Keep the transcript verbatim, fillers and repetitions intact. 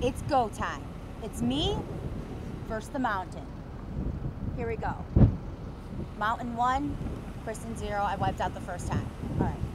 It's go time. It's me versus the mountain. Here we go. Mountain one, Kristen zero. I wiped out the first time. All right.